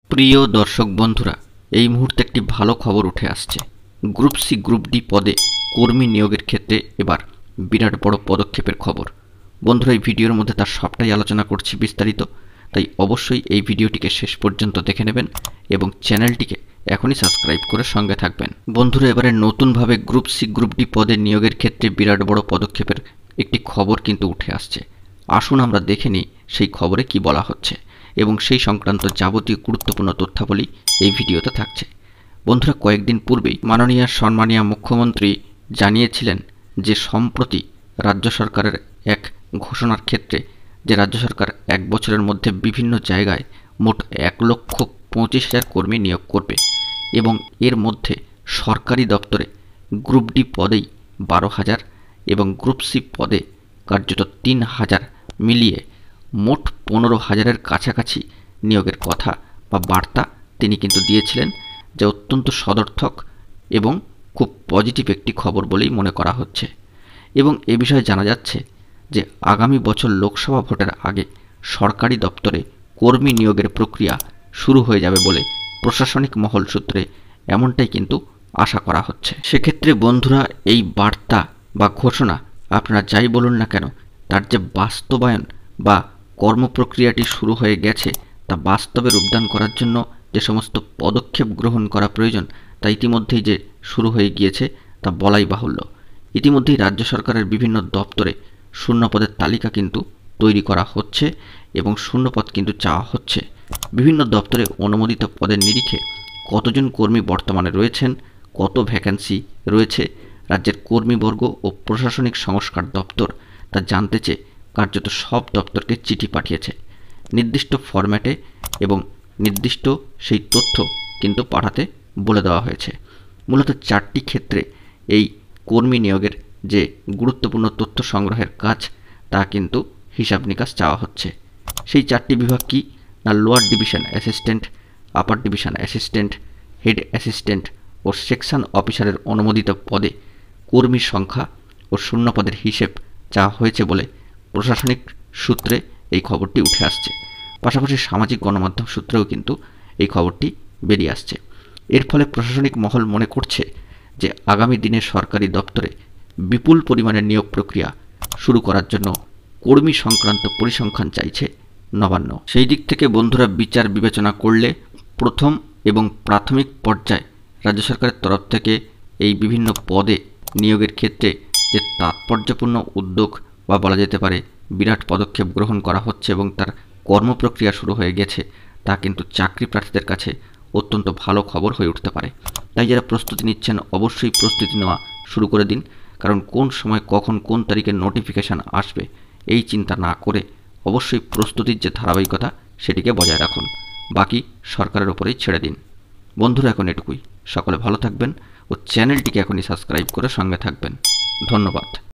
প্রিয় দর্শক বন্ধুরা, এই মুহূর্তে একটি ভালো খবর উঠে আসছে। গ্রুপ সি গ্রুপ ডি পদে কর্মী নিয়োগের ক্ষেত্রে এবার বিরাট বড় পদক্ষেপের খবর। বন্ধুরা, এই ভিডিওর মধ্যে তার সবটাই আলোচনা করছি বিস্তারিত, তাই অবশ্যই এই ভিডিওটিকে শেষ পর্যন্ত দেখে নেবেন এবং চ্যানেলটিকে এখনই সাবস্ক্রাইব করে সঙ্গে থাকবেন। বন্ধুরা, এবারে নতুনভাবে গ্রুপ সি গ্রুপ ডি পদে নিয়োগের ক্ষেত্রে বিরাট বড় পদক্ষেপের একটি খবর কিন্তু উঠে আসছে। আসুন আমরা দেখে নিই সেই খবরে কি বলা হচ্ছে এবং সেই সংক্রান্ত যাবতীয় গুরুত্বপূর্ণ তথ্যাবলী এই ভিডিওতে থাকছে। বন্ধুরা, কয়েকদিন পূর্বেই মাননীয় সম্মানীয় মুখ্যমন্ত্রী জানিয়েছিলেন যে সম্প্রতি রাজ্য সরকারের এক ঘোষণার ক্ষেত্রে যে রাজ্য সরকার 1 বছরের মধ্যে বিভিন্ন জায়গায় মোট 1,25,000 কর্মী নিয়োগ করবে এবং এর মধ্যে সরকারি দপ্তরে গ্রুপ ডি পদেই 12,000 এবং গ্রুপ সি পদে কার্যত 3,000 মিলিয়ে মোট 15,000-এর কাছাকাছি নিয়োগের কথা বা বার্তা তিনি কিন্তু দিয়েছিলেন, যা অত্যন্ত সদর্থক এবং খুব পজিটিভ একটি খবর বলেই মনে করা হচ্ছে। এবং এ বিষয়ে জানা যাচ্ছে যে আগামী বছর লোকসভা ভোটের আগে সরকারি দপ্তরে কর্মী নিয়োগের প্রক্রিয়া শুরু হয়ে যাবে বলে প্রশাসনিক মহল সূত্রে এমনটাই কিন্তু আশা করা হচ্ছে। সেক্ষেত্রে বন্ধুরা, এই বার্তা বা ঘোষণা আপনারা যাই বলুন না কেন, তার যে বাস্তবায়ন বা কর্মপ্রক্রিয়াটি শুরু হয়ে গেছে তা বাস্তবে রূপদান করার জন্য যে সমস্ত পদক্ষেপ গ্রহণ করা প্রয়োজন তা ইতিমধ্যেই যে শুরু হয়ে গিয়েছে তা বলাই বাহুল্য। ইতিমধ্যেই রাজ্য সরকারের বিভিন্ন দপ্তরে শূন্যপদের তালিকা কিন্তু তৈরি করা হচ্ছে এবং শূন্যপদ কিন্তু চাওয়া হচ্ছে। বিভিন্ন দপ্তরে অনুমোদিত পদের নিরিখে কতজন কর্মী বর্তমানে রয়েছেন, কত ভ্যাকেন্সি রয়েছে, রাজ্যের কর্মীবর্গ ও প্রশাসনিক সংস্কার দপ্তর তা জানতে চেয়ে কার্যত সব দপ্তরকে চিঠি পাঠিয়েছে। নির্দিষ্ট ফরম্যাটে এবং নির্দিষ্ট সেই তথ্য কিন্তু পাঠাতে বলে দেওয়া হয়েছে। মূলত 4টি ক্ষেত্রে এই কর্মী নিয়োগের যে গুরুত্বপূর্ণ তথ্য সংগ্রহের কাজ তা কিন্তু হিসাব নিকাশ চাওয়া হচ্ছে। সেই 4টি বিভাগ কি না, lower division assistant, upper division assistant, head assistant ও সেকশন অফিসারের অনুমোদিত পদে কর্মীর সংখ্যা ও শূন্যপদের হিসেব চাওয়া হয়েছে বলে প্রশাসনিক সূত্রে এই খবরটি উঠে আসছে। পাশাপাশি সামাজিক গণমাধ্যম সূত্রেও কিন্তু এই খবরটি বেরিয়ে আসছে। এর ফলে প্রশাসনিক মহল মনে করছে যে আগামী দিনে সরকারি দপ্তরে বিপুল পরিমাণে নিয়োগ প্রক্রিয়া শুরু করার জন্য কর্মী সংক্রান্ত পরিসংখ্যান চাইছে নবান্ন। সেই দিক থেকে বন্ধুরা, বিচার বিবেচনা করলে প্রথম এবং প্রাথমিক পর্যায়ে রাজ্য সরকারের তরফ থেকে এই বিভিন্ন পদে নিয়োগের ক্ষেত্রে যে তাৎপর্যপূর্ণ উদ্যোগ বা বলা যেতে পারে বিরাট পদক্ষেপ গ্রহণ করা হচ্ছে এবং তার কর্মপ্রক্রিয়া শুরু হয়ে গেছে, তা কিন্তু চাকরি প্রার্থীদের কাছে অত্যন্ত ভালো খবর হয়ে উঠতে পারে। তাই যারা প্রস্তুতি নিচ্ছেন অবশ্যই প্রস্তুতি নেওয়া শুরু করে দিন, কারণ কোন সময় কখন কোন তারিখে নোটিফিকেশান আসবে এই চিন্তা না করে অবশ্যই প্রস্তুতির যে ধারাবাহিকতা সেটিকে বজায় রাখুন। বাকি সরকারের ওপরেই ছেড়ে দিন। বন্ধুরা, এখন এটুকুই। সকলে ভালো থাকবেন ও চ্যানেলটিকে এখনই সাবস্ক্রাইব করে সঙ্গে থাকবেন। ধন্যবাদ।